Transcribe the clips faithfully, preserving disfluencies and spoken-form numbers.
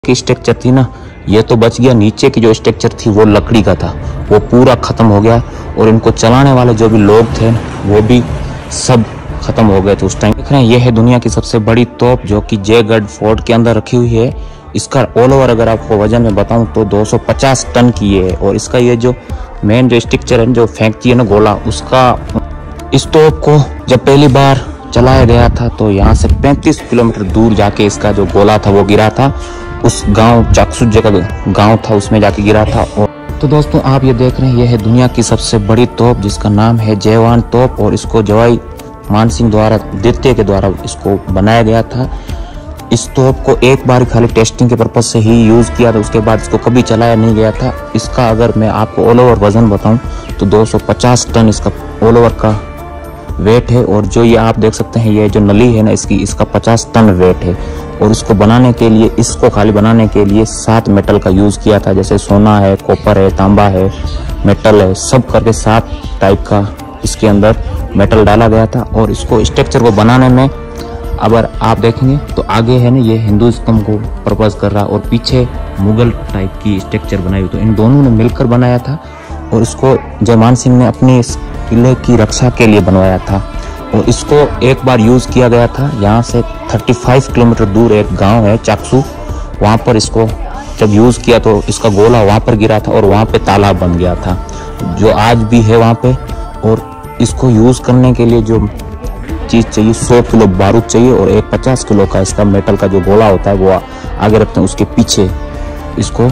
की स्ट्रक्चर थी ना, ये तो बच गया। नीचे की जो स्ट्रक्चर थी वो लकड़ी का था, वो पूरा खत्म हो गया। और इनको चलाने वाले जो भी लोग थे वो भी सब खत्म हो गए थे उस टाइम। देख रहे हैं, ये है दुनिया की सबसे बड़ी तोप जो कि जयगढ़ फोर्ट के अंदर रखी हुई है। इसका ऑल ओवर अगर आपको वजन में बताऊं तो दो सौ पचास टन की है। और इसका ये जो मेन जो स्ट्रक्चर है जो फेंकती है ना गोला, उसका इस तोप को जब पहली बार चलाया गया था तो यहाँ से पैंतीस किलोमीटर दूर जाके इसका जो गोला था वो गिरा था। उस गांव चाकसू जगह गांव था उसमें जाके गिरा था। और तो दोस्तों आप ये देख रहे हैं, ये है दुनिया की सबसे बड़ी तोप जिसका नाम है जयवान तोप। और इसको जवाई मानसिंह द्वारा द्वितीय के द्वारा इसको बनाया गया था। इस तोप को एक बार खाली टेस्टिंग के पर्पज से ही यूज किया था, उसके बाद इसको कभी चलाया नहीं गया था। इसका अगर मैं आपको ऑल ओवर वजन बताऊं तो दो सौ पचास टन इसका ऑल ओवर का वेट है। और जो ये आप देख सकते हैं, ये जो नली है ना इसकी, इसका पचास टन वेट है। और इसको बनाने के लिए, इसको खाली बनाने के लिए सात मेटल का यूज किया था, जैसे सोना है, कॉपर है, तांबा है, मेटल है, सब करके सात टाइप का इसके अंदर मेटल डाला गया था। और इसको स्ट्रक्चर को बनाने में अगर आप देखेंगे तो आगे है ना ये हिंदू स्तंभ को प्रपोज कर रहा, और पीछे मुगल टाइप की स्ट्रक्चर बनाई हुई। तो इन दोनों ने मिलकर बनाया था और इसको जयमान सिंह ने अपने इस किले की रक्षा के लिए बनवाया था। और इसको एक बार यूज किया गया था। यहाँ से पैंतीस किलोमीटर दूर एक गांव है चाकसू, वहाँ पर इसको जब यूज किया तो इसका गोला वहाँ पर गिरा था और वहाँ पे तालाब बन गया था जो आज भी है वहाँ पे। और इसको यूज करने के लिए जो चीज चाहिए, सौ किलो बारूद चाहिए और एक पचास किलो का इसका मेटल का जो गोला होता है वो आगे रखते हैं, उसके पीछे इसको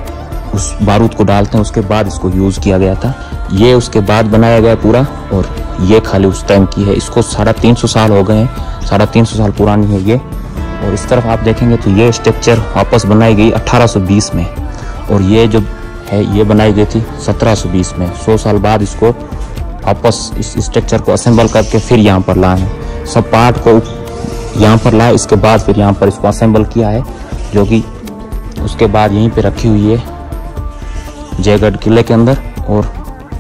उस बारूद को डालते हैं, उसके बाद इसको यूज किया गया था। ये उसके बाद बनाया गया पूरा, और ये खाली उस टाइम की है। इसको साढ़े तीन सौ साल हो गए हैं, साढ़े तीन सौ साल पुरानी है ये। और इस तरफ आप देखेंगे तो ये स्ट्रक्चर वापस बनाई गई अठारह सौ बीस में, और ये जो है ये बनाई गई थी सत्रह सौ बीस में। सौ साल बाद इसको वापस इस स्ट्रक्चर को असेंबल करके फिर यहाँ पर लाए हैं, सब पार्ट को यहाँ पर लाए, इसके बाद फिर यहाँ पर इसको असेंबल किया है, जो कि उसके बाद यहीं पे रखी हुई है जयगढ़ किले के अंदर। और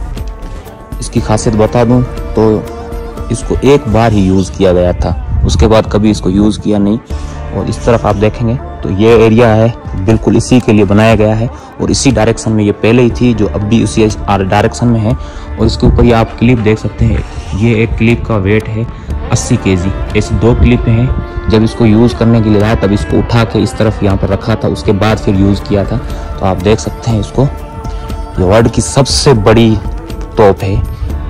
इसकी खासियत बता दूं तो इसको एक बार ही यूज किया गया था, उसके बाद कभी इसको यूज किया नहीं। और इस तरफ आप देखेंगे तो ये एरिया है बिल्कुल इसी के लिए बनाया गया है, और इसी डायरेक्शन में ये पहले ही थी जो अब भी उसी डायरेक्शन में है। और इसके ऊपर ये आप क्लिप देख सकते हैं, ये एक क्लिप का वेट है अस्सी केजी। ऐसी दो क्लिप हैं, जब इसको यूज करने के लिए लाया तब इसको उठा के इस तरफ यहाँ पर रखा था, उसके बाद फिर यूज किया था। तो आप देख सकते हैं इसको, ये वर्ल्ड की सबसे बड़ी तोप है।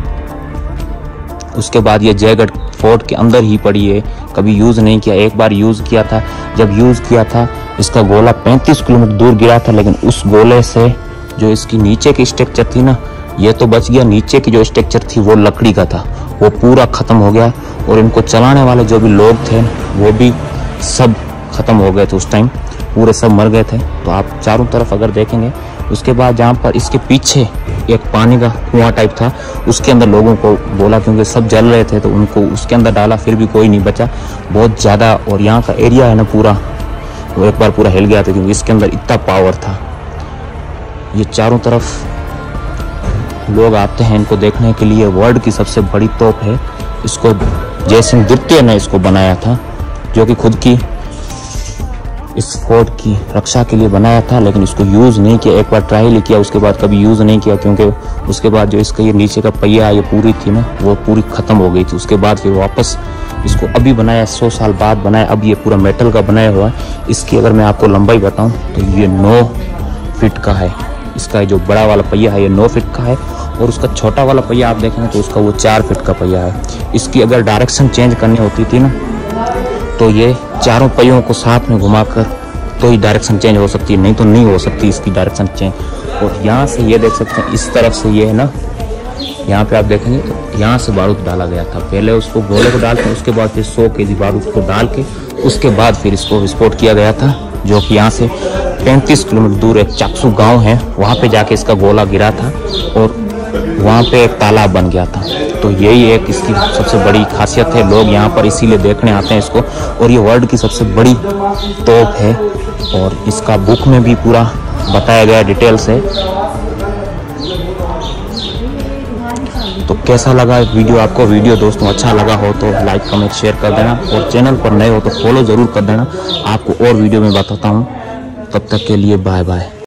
उसके बाद ये जयगढ़ फोर्ट के अंदर ही पड़ी है, कभी यूज नहीं किया। एक बार यूज किया था, जब यूज किया था इसका गोला पैंतीस किलोमीटर दूर गिरा था, लेकिन उस गोले से जो इसकी नीचे की स्ट्रक्चर थी ना, ये तो बच गया। नीचे की जो स्ट्रक्चर थी वो लकड़ी का था, वो पूरा खत्म हो गया। और इनको चलाने वाले जो भी लोग थे वो भी सब खत्म हो गए थे उस टाइम, पूरे सब मर गए थे। तो आप चारों तरफ अगर देखेंगे, उसके बाद जहाँ पर इसके पीछे एक पानी का कुआं टाइप था, उसके अंदर लोगों को बोला, क्योंकि सब जल रहे थे तो उनको उसके अंदर डाला, फिर भी कोई नहीं बचा, बहुत ज़्यादा। और यहाँ का एरिया है ना पूरा, वो एक बार पूरा हिल गया था क्योंकि इसके अंदर इतना पावर था। ये चारों तरफ लोग आते हैं इनको देखने के लिए। वर्ल्ड की सबसे बड़ी तोप है। इसको जयसिंह द्वितीय ने इसको बनाया था, जो कि खुद की इस फोर्ट की रक्षा के लिए बनाया था, लेकिन इसको यूज नहीं किया। एक बार ट्राई किया, उसके बाद कभी यूज नहीं किया, क्योंकि उसके बाद जो इसका ये नीचे का पहिया ये पूरी थी ना, वो पूरी खत्म हो गई थी। उसके बाद फिर वापस इसको अभी बनाया, सौ साल बाद बनाया। अब ये पूरा मेटल का बनाया हुआ है। इसकी अगर मैं आपको लंबाई बताऊं तो ये नौ फीट का है। इसका जो बड़ा वाला पहिया है ये नौ फीट का है, और उसका छोटा वाला पहिया आप देखेंगे तो उसका वो चार फीट का पहिया है। इसकी अगर डायरेक्शन चेंज करनी होती थी ना, तो ये चारों पहियों को साथ में घुमाकर तो ही डायरेक्शन चेंज हो सकती है, नहीं तो नहीं हो सकती इसकी डायरेक्शन चेंज। और यहाँ से ये देख सकते हैं, इस तरफ से ये है ना, यहाँ पे आप देखेंगे तो यहाँ से बारूद डाला गया था। पहले उसको गोले को डालते हैं, उसके बाद फिर सौ के जी बारूद को डाल के उसके बाद फिर इसको विस्फोट किया गया था, जो कि यहाँ से पैंतीस किलोमीटर दूर एक चाकसू गाँव है, वहाँ पे जाके इसका गोला गिरा था और वहाँ पे एक तालाब बन गया था। तो यही एक इसकी सबसे बड़ी खासियत है, लोग यहाँ पर इसीलिए देखने आते हैं इसको। और ये वर्ल्ड की सबसे बड़ी तोप है, और इसका बुक में भी पूरा बताया गया डिटेल से। तो कैसा लगा वीडियो आपको? वीडियो दोस्तों अच्छा लगा हो तो लाइक कमेंट शेयर कर देना, और चैनल पर नए हो तो फॉलो ज़रूर कर देना। आपको और वीडियो में बताता हूँ तब तक के लिए बाय बाय।